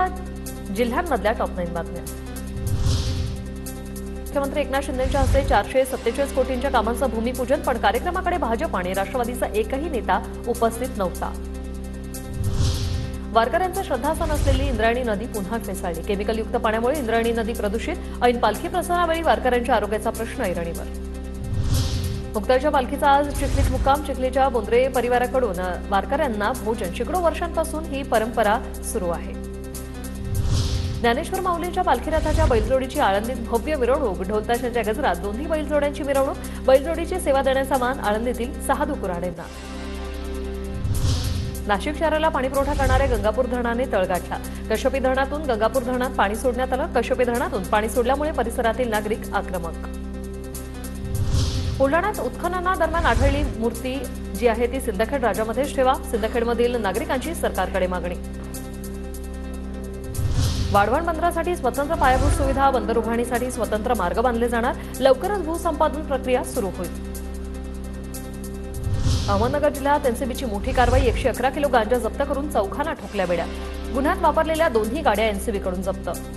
जिल्ह्यांमधल्या टॉप 9 बातम्या। मुख्यमंत्री एकनाथ शिंदेंच्या हस्ते 447 कोटींच्या कामांचं भूमिपूजन, पण कार्यक्रमाकडे भाजप आणि राष्ट्रवादीचा एकही नेता उपस्थित नव्हता। वारकऱ्यांचं श्रद्धास्थान असलेली इंद्रायणी नदी पुन्हा फेसाळली। केमिकलयुक्त पाण्यामुळे इंद्रायणी नदी प्रदूषित। ऐन पालखी प्रस्थानावेळी वारकऱ्यांच्या आरोग्याचा प्रश्न ऐरणीवर। मुक्ताईच्या पालखीचा आज चिखलीत मुक्काम। चिखलीच्या बोंद्रे परिवाराकडून वारकऱ्यांना भोजन। शेकडो वर्षांपासून ही परंपरा सुरू आहे। ज्ञानेश्वर माऊलींच्या पालखी रथाच्या बैलजोडीची आळंदीत भव्य मिरवणूक। ढोलताशांच्या गजरात दोन्ही बैलजोड्यांची मिरवणूक। बैलजोडीची सेवा देण्याचा मान आळंदीतील सहादू कुऱ्हाडेंना। नाशिक शहराला पाणीपुरवठा करणाऱ्या गंगापूर धरणाने तळ गाठला। कश्यपी धरणातून गंगापूर धरणात पाणी सोडण्यात आलं। कश्यपी धरणातून पाणी सोडल्यामुळे परिसरातील नागरिक आक्रमक। बुलढाण्यात उत्खननादरम्यान आढळली मूर्ती जी आहे ती सिंदखेड राजामध्येच ठेवा। सिंदखेडमधील नागरिकांची सरकारकडे मागणी। वाढवण बंदरासाठी स्वतंत्र पायाभूत सुविधा, बंदर उभारणीसाठी स्वतंत्र मार्ग बांधले जाणार। लवकरच भूसंपादन प्रक्रिया सुरू होईल। अहमदनगर जिल्ह्यात एनसीबीची मोठी कारवाई। 111 किलो गांजा जप्त करून चौघांना ठोकल्या बेड्या। गुन्ह्यात वापरलेल्या दोन्ही गाड्या एनसीबीकडून जप्त।